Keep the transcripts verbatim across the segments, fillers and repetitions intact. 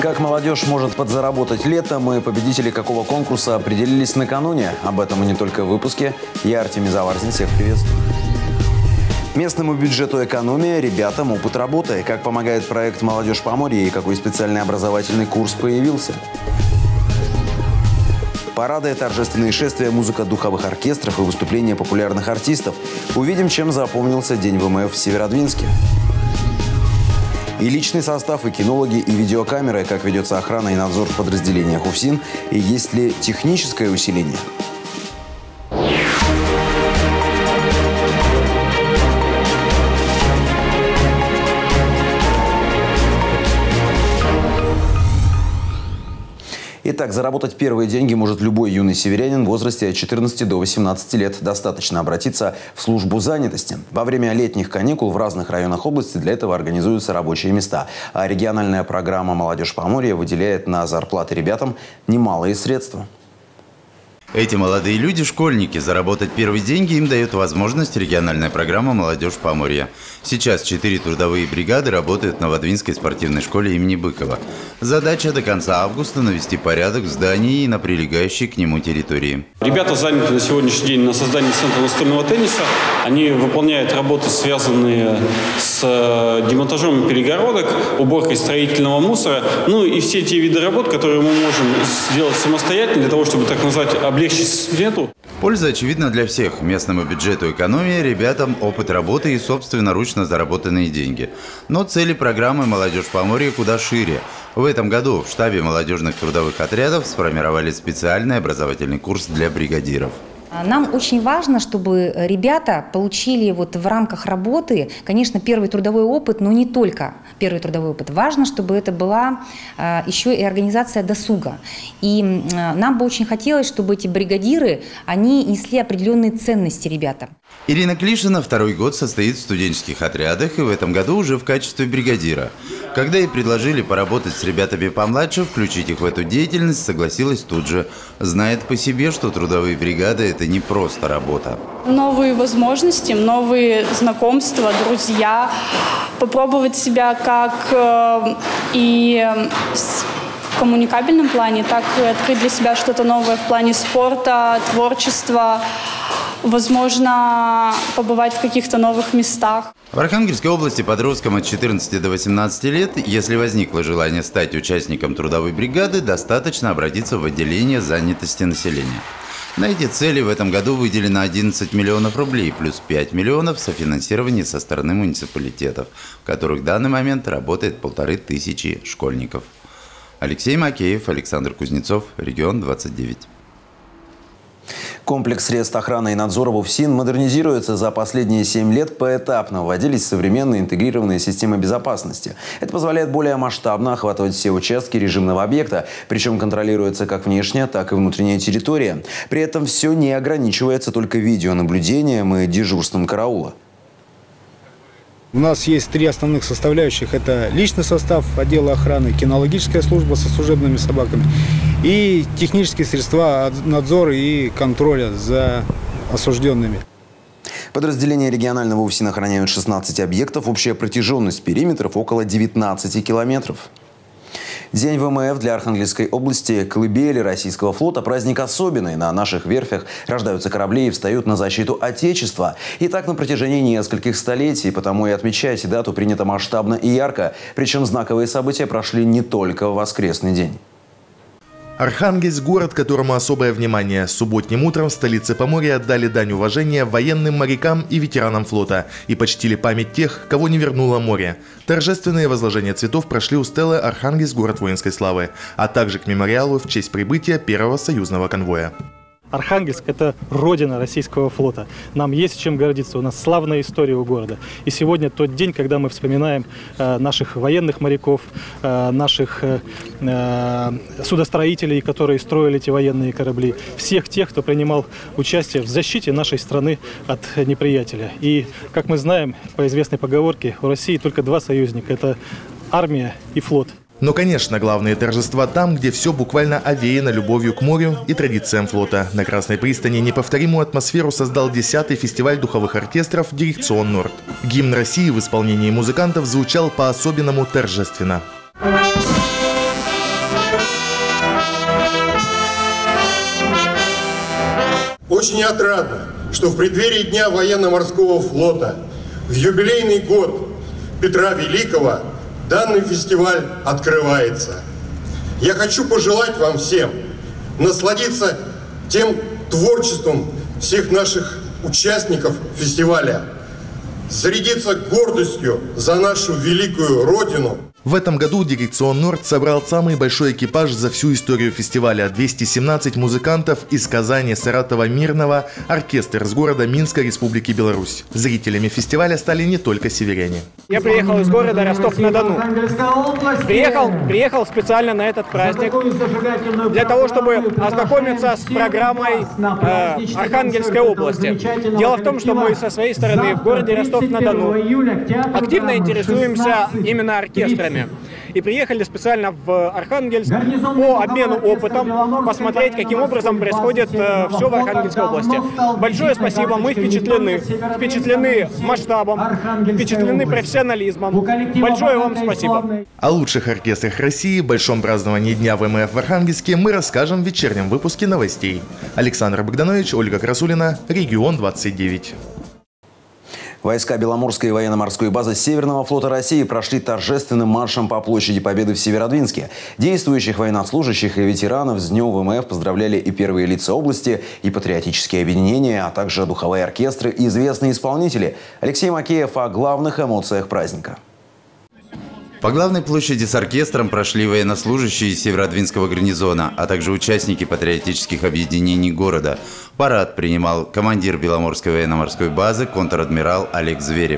Как молодежь может подзаработать летом и победители какого конкурса определились накануне? Об этом и не только в выпуске. Я Артемий Заварзин. Всех приветствую. Местному бюджету экономия, ребятам опыт работы. Как помогает проект «Молодежь Поморья» и какой специальный образовательный курс появился? Парады, торжественные шествия, музыка духовых оркестров и выступления популярных артистов. Увидим, чем запомнился День ВМФ в Северодвинске. И личный состав, и кинологи, и видеокамеры, как ведется охрана и надзор в подразделениях УФСИН, и есть ли техническое усиление. Итак, заработать первые деньги может любой юный северянин в возрасте от четырнадцати до восемнадцати лет. Достаточно обратиться в службу занятости. Во время летних каникул в разных районах области для этого организуются рабочие места. А региональная программа «Молодежь Поморья» выделяет на зарплаты ребятам немалые средства. Эти молодые люди – школьники. Заработать первые деньги им дает возможность региональная программа «Молодежь Поморья». Сейчас четыре трудовые бригады работают на Новодвинской спортивной школе имени Быкова. Задача до конца августа навести порядок в здании и на прилегающей к нему территории. Ребята заняты на сегодняшний день на создании центра настольного тенниса. Они выполняют работы, связанные с демонтажом перегородок, уборкой строительного мусора. Ну и все те виды работ, которые мы можем сделать самостоятельно, для того, чтобы, так назвать, облегчить свету. Польза очевидна для всех. Местному бюджету экономия, ребятам опыт работы и собственноручно заработанные деньги. Но цели программы «Молодежь Поморья» куда шире. В этом году в штабе молодежных трудовых отрядов сформировали специальный образовательный курс для бригадиров. Нам очень важно, чтобы ребята получили вот в рамках работы, конечно, первый трудовой опыт, но не только первый трудовой опыт. Важно, чтобы это была еще и организация досуга. И нам бы очень хотелось, чтобы эти бригадиры, они несли определенные ценности ребятам. Ирина Клишина второй год состоит в студенческих отрядах и в этом году уже в качестве бригадира. Когда ей предложили поработать с ребятами помладше, включить их в эту деятельность, согласилась тут же. Знает по себе, что трудовые бригады – это не просто работа. Новые возможности, новые знакомства, друзья. Попробовать себя как э, и в коммуникабельном плане, так и открыть для себя что-то новое в плане спорта, творчества. Возможно, побывать в каких-то новых местах. В Архангельской области подросткам от четырнадцати до восемнадцати лет, если возникло желание стать участником трудовой бригады, достаточно обратиться в отделение занятости населения. На эти цели в этом году выделено одиннадцать миллионов рублей, плюс пять миллионов софинансирования со стороны муниципалитетов, в которых в данный момент работает полторы тысячи школьников. Алексей Макеев, Александр Кузнецов, Регион двадцать девять. Комплекс средств охраны и надзора в УФСИН модернизируется. За последние семь лет поэтапно вводились современные интегрированные системы безопасности. Это позволяет более масштабно охватывать все участки режимного объекта. Причем контролируется как внешняя, так и внутренняя территория. При этом все не ограничивается только видеонаблюдением и дежурством караула. У нас есть три основных составляющих. Это личный состав отдела охраны, кинологическая служба со служебными собаками и технические средства надзора и контроля за осужденными. Подразделения регионального УФСИН охраняют шестнадцать объектов. Общая протяженность периметров около девятнадцати километров. День ВМФ для Архангельской области – колыбели российского флота. Праздник особенный. На наших верфях рождаются корабли и встают на защиту Отечества. И так на протяжении нескольких столетий. Потому и отмечать дату принято масштабно и ярко. Причем знаковые события прошли не только в воскресный день. Архангельск – город, которому особое внимание. Субботним утром в столице Поморья отдали дань уважения военным морякам и ветеранам флота и почтили память тех, кого не вернуло море. Торжественные возложения цветов прошли у стелы «Архангельск – город воинской славы», а также к мемориалу в честь прибытия первого союзного конвоя. Архангельск – это родина российского флота. Нам есть чем гордиться. У нас славная история у города. И сегодня тот день, когда мы вспоминаем э, наших военных моряков, э, наших э, судостроителей, которые строили эти военные корабли, всех тех, кто принимал участие в защите нашей страны от неприятеля. И, как мы знаем, по известной поговорке, у России только два союзника – это армия и флот. Но, конечно, главные торжества там, где все буквально овеяно любовью к морю и традициям флота. На Красной пристани неповторимую атмосферу создал десятый фестиваль духовых оркестров «Дирекцион Норд». Гимн России в исполнении музыкантов звучал по-особенному торжественно. Очень отрадно, что в преддверии Дня военно-морского флота в юбилейный год Петра Великого данный фестиваль открывается. Я хочу пожелать вам всем насладиться тем творчеством всех наших участников фестиваля, зарядиться гордостью за нашу великую Родину. В этом году Дирекцион Норд собрал самый большой экипаж за всю историю фестиваля – двести семнадцать музыкантов из Казани, Саратова, Мирного, оркестр из города Минска, Республики Беларусь. Зрителями фестиваля стали не только северяне. Я приехал из города Ростов-на-Дону. Приехал, приехал специально на этот праздник для того, чтобы ознакомиться с программой э, Архангельской области. Дело в том, что мы со своей стороны в городе Ростов-на-Дону активно интересуемся именно оркестрами. И приехали специально в Архангельск по обмену опытом, посмотреть, каким образом происходит э, все в Архангельской области. Большое спасибо, мы впечатлены. Впечатлены масштабом, впечатлены профессионализмом. Большое вам спасибо. О лучших оркестрах России, большом праздновании Дня ВМФ в Архангельске мы расскажем в вечернем выпуске новостей. Александр Богданович, Ольга Красулина, Регион двадцать девять. Войска Беломорской военно-морской базы Северного флота России прошли торжественным маршем по площади Победы в Северодвинске. Действующих военнослужащих и ветеранов с Днем ВМФ поздравляли и первые лица области, и патриотические объединения, а также духовые оркестры и известные исполнители. Алексей Макеев о главных эмоциях праздника. По главной площади с оркестром прошли военнослужащие Северодвинского гарнизона, а также участники патриотических объединений города. Парад принимал командир Беломорской военно-морской базы контр-адмирал Олег Зверев.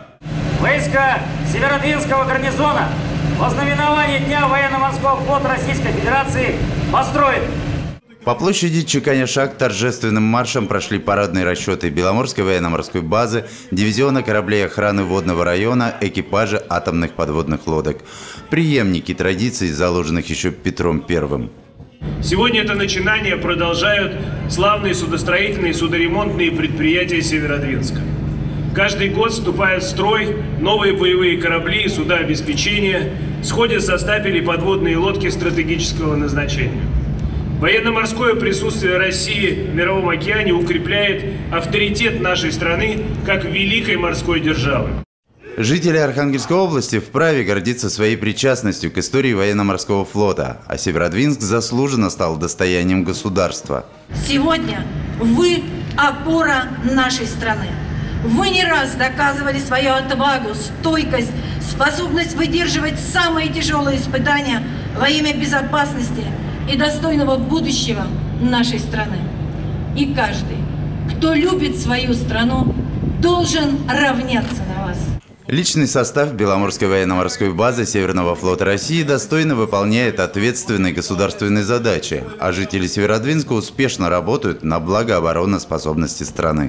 Войска Северодвинского гарнизона во знаменовании Дня военно-морского флота Российской Федерации построен. По площади, чеканя шаг, торжественным маршем прошли парадные расчеты Беломорской военно-морской базы, дивизиона кораблей охраны водного района, экипажи атомных подводных лодок. Преемники традиций, заложенных еще Петром Первым. Сегодня это начинание продолжают славные судостроительные и судоремонтные предприятия Северодвинска. Каждый год вступают в строй новые боевые корабли и суда обеспечения, сходят со стапелей подводные лодки стратегического назначения. Военно-морское присутствие России в Мировом океане укрепляет авторитет нашей страны как великой морской державы. Жители Архангельской области вправе гордиться своей причастностью к истории военно-морского флота, а Северодвинск заслуженно стал достоянием государства. Сегодня вы опора нашей страны. Вы не раз доказывали свою отвагу, стойкость, способность выдерживать самые тяжелые испытания во имя безопасности и достойного будущего нашей страны. И каждый, кто любит свою страну, должен равняться на вас. Личный состав Беломорской военно-морской базы Северного флота России достойно выполняет ответственные государственные задачи, а жители Северодвинска успешно работают на благо обороноспособности страны.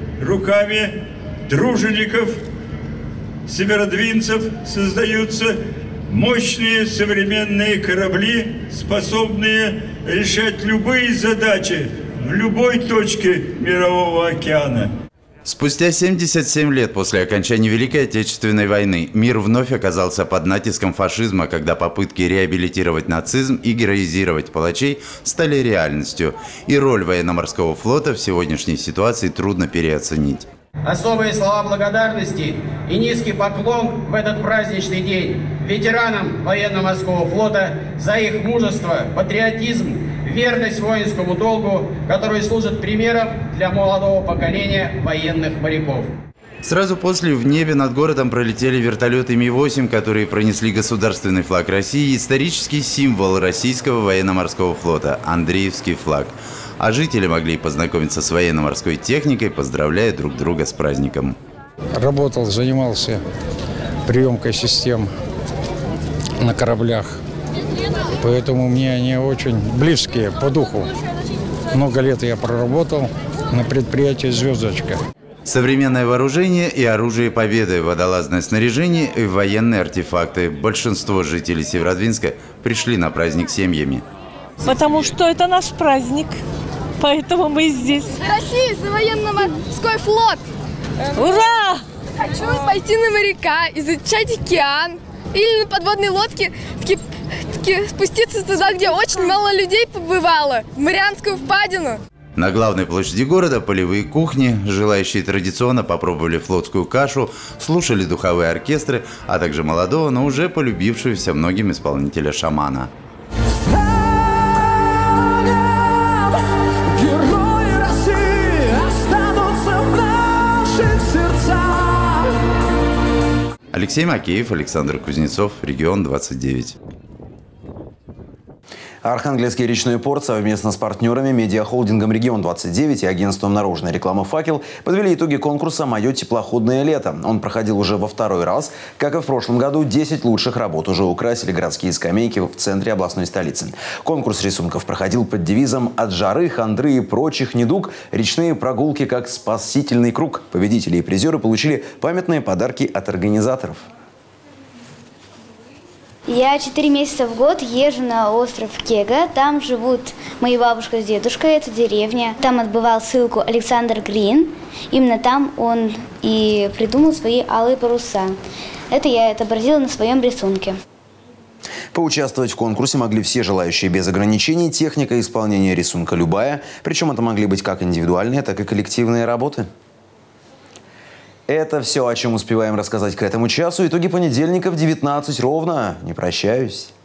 Руками тружеников, северодвинцев создаются мощные современные корабли, способные решать любые задачи в любой точке Мирового океана. Спустя семьдесят семь лет после окончания Великой Отечественной войны мир вновь оказался под натиском фашизма, когда попытки реабилитировать нацизм и героизировать палачей стали реальностью. И роль военно-морского флота в сегодняшней ситуации трудно переоценить. Особые слова благодарности и низкий поклон в этот праздничный день ветеранам военно-морского флота за их мужество, патриотизм, верность воинскому долгу, который служит примером для молодого поколения военных моряков. Сразу после в небе над городом пролетели вертолеты Ми восемь, которые пронесли государственный флаг России и исторический символ российского военно-морского флота – Андреевский флаг. А жители могли познакомиться с военно-морской техникой, поздравляя друг друга с праздником. Работал, занимался приемкой систем на кораблях, поэтому мне они очень близкие по духу. Много лет я проработал на предприятии «Звездочка». Современное вооружение и оружие победы, водолазное снаряжение и военные артефакты. Большинство жителей Северодвинска пришли на праздник семьями. Потому что это наш праздник, поэтому мы здесь. Россия за военно-морской флот! Ура! Хочу пойти на моряка, изучать океан или на подводной лодке таки, таки спуститься туда, где очень мало людей побывало, в Марианскую впадину. На главной площади города полевые кухни, желающие традиционно попробовали флотскую кашу, слушали духовые оркестры, а также молодого, но уже полюбившегося многим исполнителя шамана. Алексей Макеев, Александр Кузнецов, Регион двадцать девять. Архангельский речной порт совместно с партнерами медиахолдингом «Регион двадцать девять» и агентством наружной рекламы «Факел» подвели итоги конкурса «Мое теплоходное лето». Он проходил уже во второй раз. Как и в прошлом году, десять лучших работ уже украсили городские скамейки в центре областной столицы. Конкурс рисунков проходил под девизом «От жары, хандры и прочих недуг. Речные прогулки как спасительный круг». Победители и призеры получили памятные подарки от организаторов. Я четыре месяца в год езжу на остров Кега. Там живут мои бабушка с дедушкой, это деревня. Там отбывал ссылку Александр Грин. Именно там он и придумал свои алые паруса. Это я отобразила на своем рисунке. Поучаствовать в конкурсе могли все желающие без ограничений. Техника исполнения рисунка любая. Причем это могли быть как индивидуальные, так и коллективные работы. Это все, о чем успеваем рассказать к этому часу. Итоги понедельника в девятнадцать ровно. Не прощаюсь.